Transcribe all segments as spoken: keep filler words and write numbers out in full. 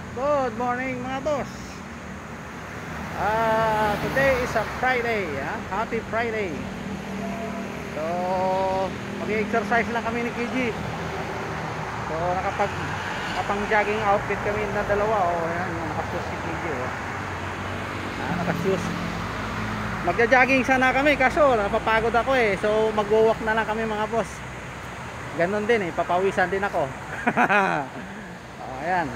Good morning mga boss. Uh, today is a Friday, ha? Happy Friday. So, mag-exercise lang kami ni Kiji. So, nakapag nakapang jogging outfit kami na dalawa. Oh, ayan, nakashoes si Kiji. Oh. Ah, nakashoes. Magja-jogging sana kami kaso napapagod ako eh. So, mag-walk na lang kami mga boss. Ganon din eh, papawisan din ako. Oh, ayan.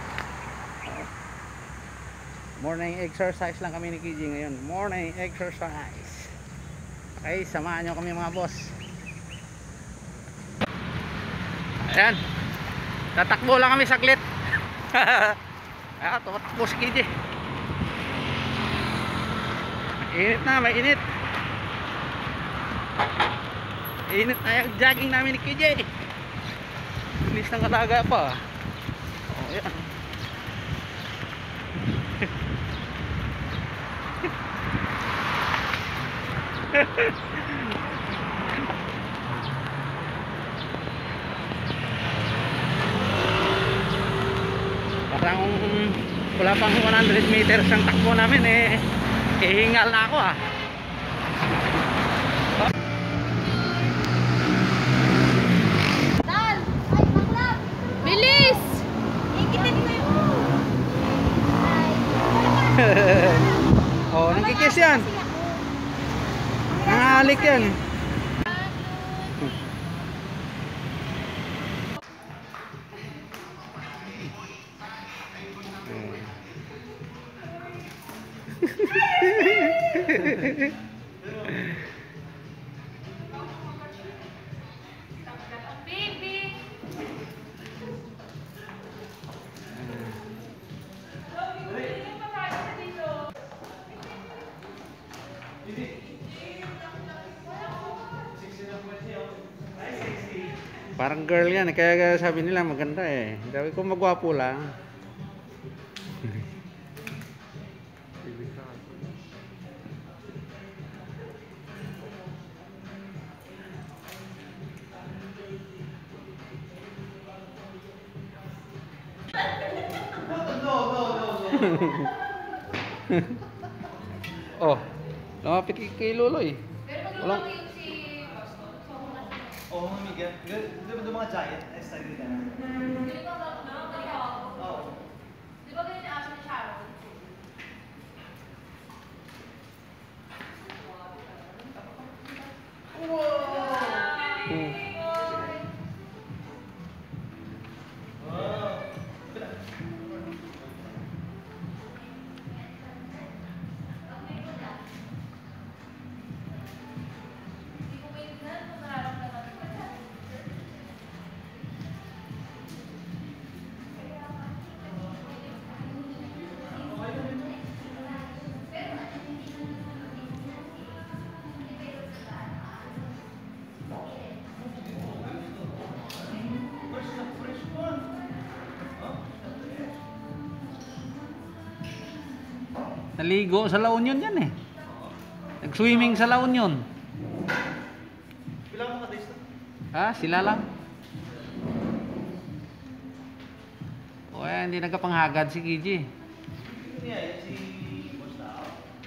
Morning exercise lang kami ni Kiji ngayon. Morning exercise. Okay, samahan nyo kami mga boss. Ayan. Tatakbo lang kami saglit. Ayan, tumatakbo si Kiji. Init na, may init. Init na yung jogging namin ni Kiji. Bilis ng alaga pa. Oh, ayan. Parang wala pang one hundred meters ang takbo namin eh. Ihingal na ako ah. Dal! Ay, maklap! Bilis! Ikitin ko yung... Oh, nagkikis yan. Nangalik yan. Baby! Parang girl yan, kaya sabi nila maganda eh. Sabi ko magwapo lang. Oh, lumapit kay Loloy. Walang... Oo, oh, Miguel. Di ba yung mga giant? Ay, style nila. Oo. Di ba ganyan yung aso ni Sharon? Hmm. Naligo sa La Union yan eh. Nag-swimming sa La Union. Bilang mga days na? Ha? Sila lang. O eh, hindi nagkapanghagad si Kiji. Hindi yan, si Boss Tao.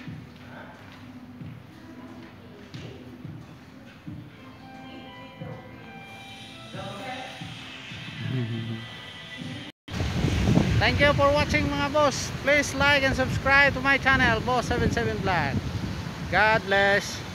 Thank you for watching mga boss. Please like and subscribe to my channel, Boss seventy-seven Vlog. God bless.